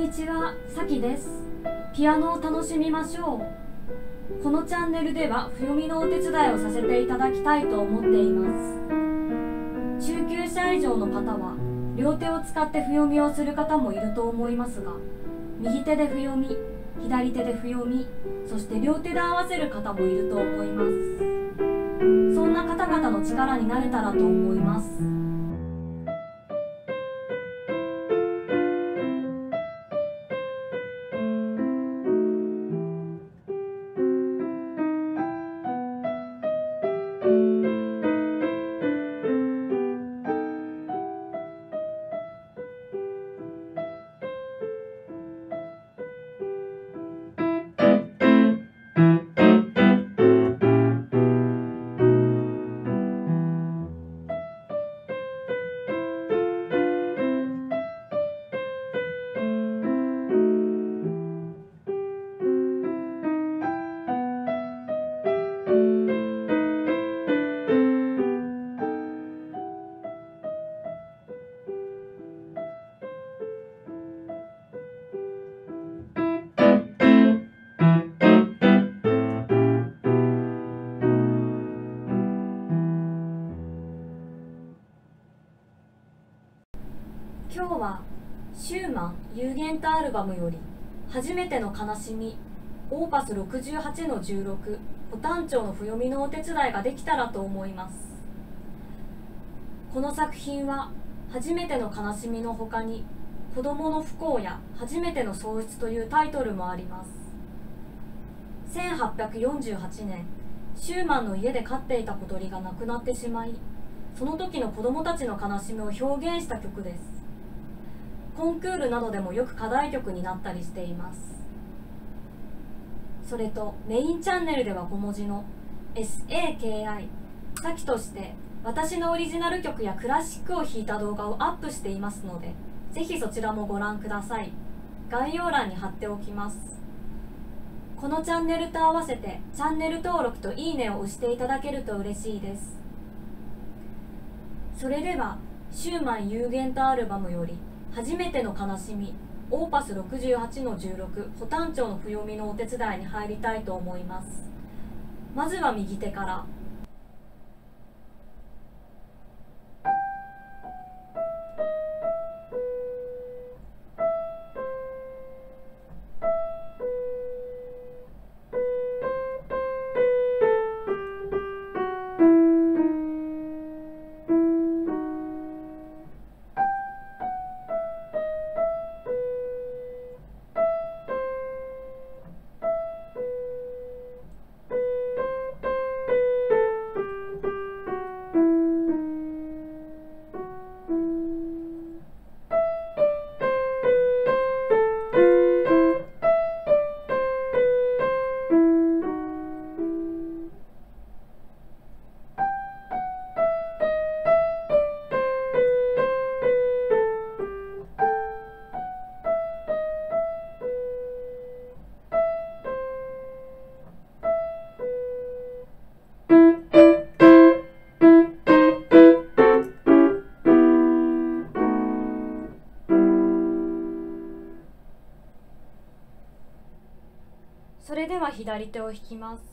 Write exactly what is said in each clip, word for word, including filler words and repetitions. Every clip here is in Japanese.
にちは、さきです。ピアノを楽しみましょう。このチャンネルでは譜読みのお手伝いをさせていただきたいと思っています。中級者以上の方は両手を使って譜読みをする方もいると思いますが、右手で譜読み、左手で譜読み、そして両手で合わせる方もいると思います。そんな方々の力になれたらと思います。今日はシューマンユーゲントアルバムより初めての悲しみオーパスろくじゅうはちのじゅうろく補単調の譜読みのお手伝いができたらと思います。この作品は初めての悲しみのほかに子供の不幸や初めての喪失というタイトルもあります。せんはっぴゃくよんじゅうはちねん、シューマンの家で飼っていた小鳥が亡くなってしまい、その時の子供たちの悲しみを表現した曲です。コンクールなどでもよく課題曲になったりしています。それとメインチャンネルでは小文字の サキ さきとして私のオリジナル曲やクラシックを弾いた動画をアップしていますので、ぜひそちらもご覧ください。概要欄に貼っておきます。このチャンネルと合わせてチャンネル登録といいねを押していただけると嬉しいです。それではシューマンユーゲントアルバムより初めての悲しみオーパスろくじゅうはちのじゅうろく補単調の譜読みのお手伝いに入りたいと思います。まずは右手から。それでは左手を弾きます。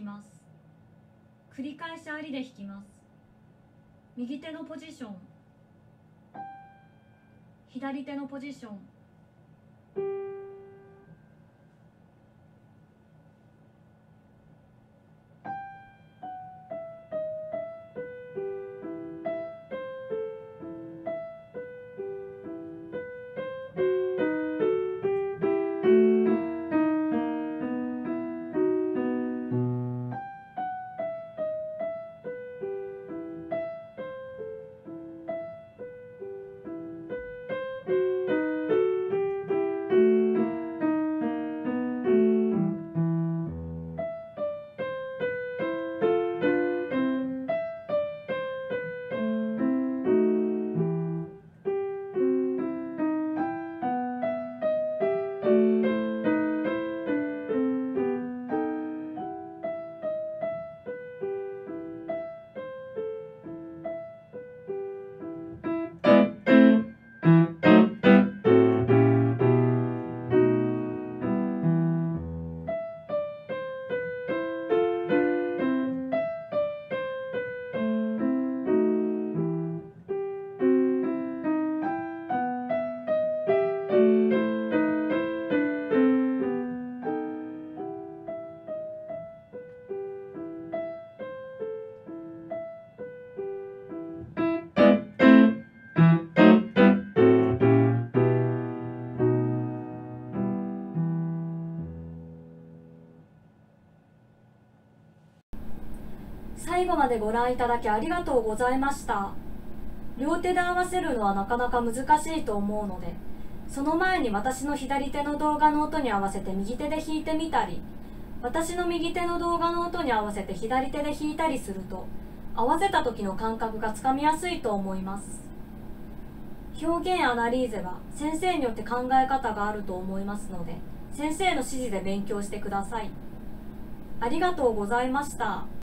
きます。繰り返しアリで弾きます。右手のポジション、左手のポジション、最後までご覧いただきありがとうございました。両手で合わせるのはなかなか難しいと思うので、その前に私の左手の動画の音に合わせて右手で弾いてみたり、私の右手の動画の音に合わせて左手で弾いたりすると、合わせた時の感覚がつかみやすいと思います。表現アナリーゼは先生によって考え方があると思いますので、先生の指示で勉強してください。ありがとうございました。